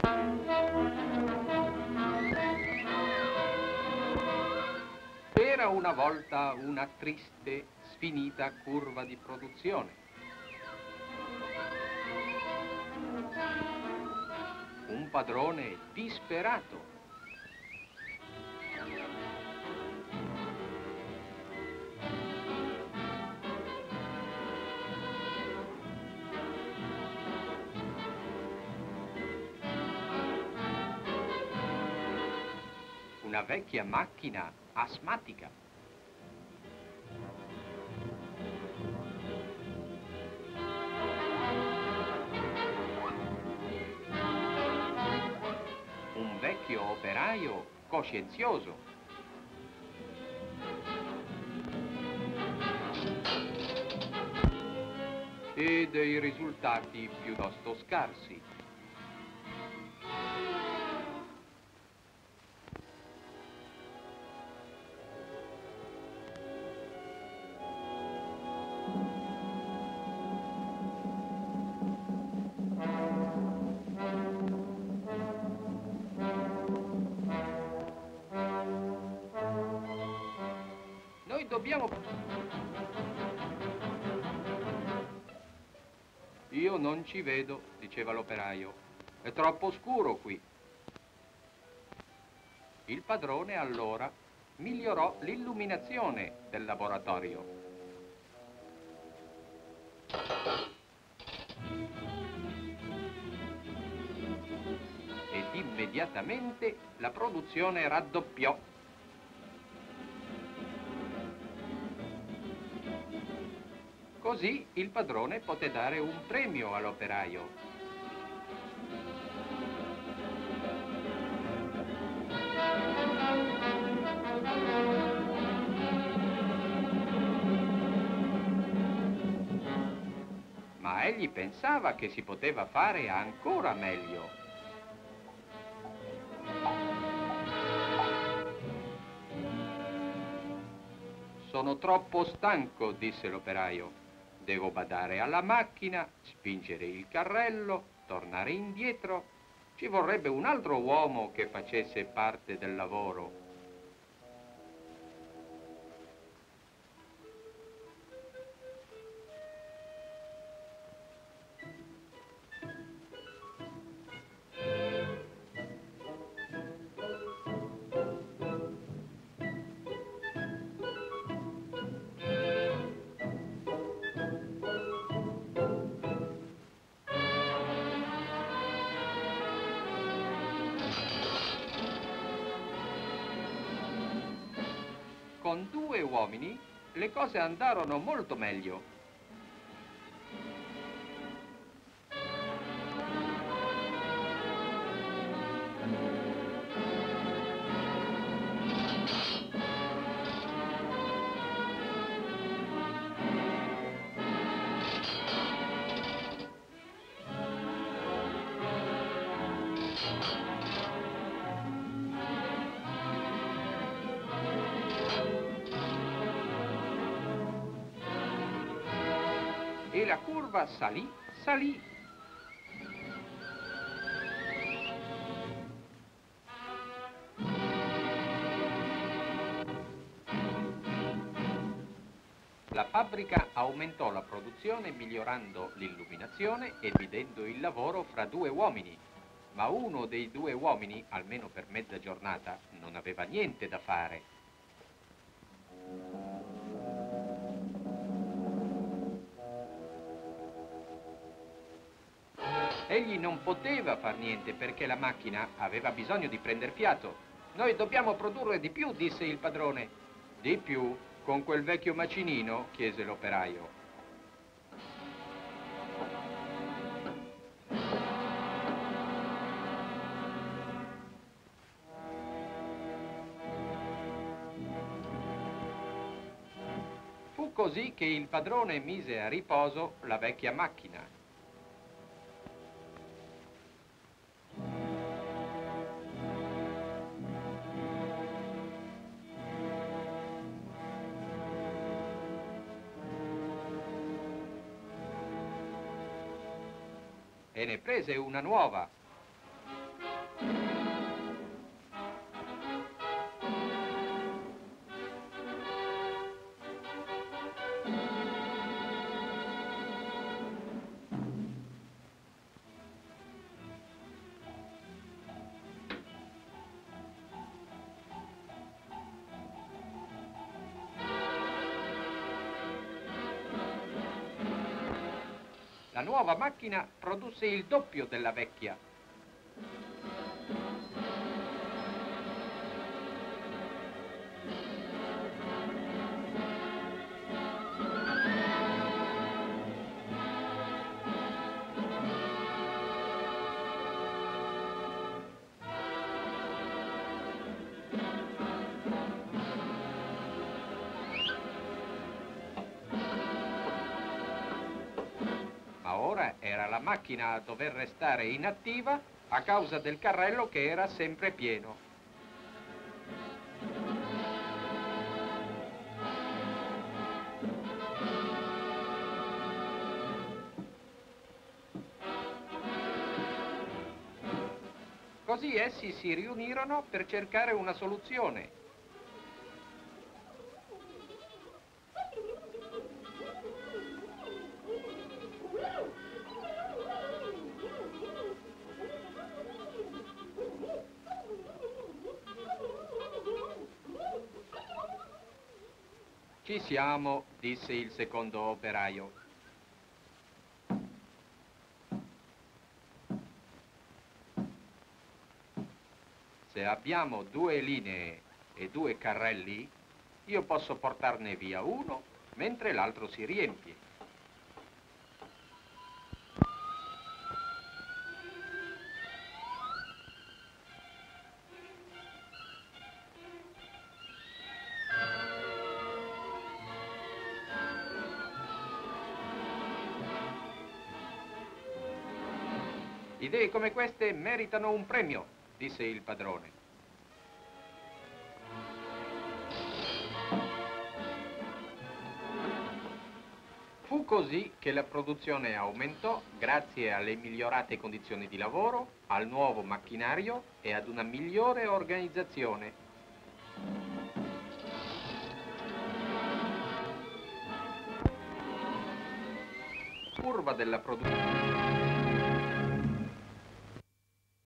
Era una volta una triste, sfinita curva di produzione. Un padrone disperato. Una vecchia macchina asmatica. Un vecchio operaio coscienzioso. E dei risultati piuttosto scarsi. Noi dobbiamo... Io non ci vedo, diceva l'operaio. È troppo scuro qui. Il padrone allora migliorò l'illuminazione del laboratorio. Ed immediatamente la produzione raddoppiò. Così il padrone poté dare un premio all'operaio. Ma egli pensava che si poteva fare ancora meglio. Sono troppo stanco, disse l'operaio. Devo badare alla macchina, spingere il carrello, tornare indietro. Ci vorrebbe un altro uomo che facesse parte del lavoro. Con 2 uomini le cose andarono molto meglio. E la curva salì, salì. La fabbrica aumentò la produzione migliorando l'illuminazione e dividendo il lavoro fra 2 uomini. Ma uno dei 2 uomini, almeno per mezza giornata, non aveva niente da fare. Egli non poteva far niente perché la macchina aveva bisogno di prender fiato. Noi dobbiamo produrre di più, disse il padrone. Di più? Con quel vecchio macinino? Chiese l'operaio. Fu così che il padrone mise a riposo la vecchia macchina. E ne prese una nuova. La nuova macchina produsse il doppio della vecchia. Ma ora era la macchina a dover restare inattiva a causa del carrello che era sempre pieno. Così essi si riunirono per cercare una soluzione. Ci siamo, disse il secondo operaio. Se abbiamo 2 linee e 2 carrelli, io posso portarne via uno mentre l'altro si riempie. Idee come queste meritano un premio, disse il padrone. Fu così che la produzione aumentò grazie alle migliorate condizioni di lavoro, al nuovo macchinario e ad una migliore organizzazione. Curva della produzione.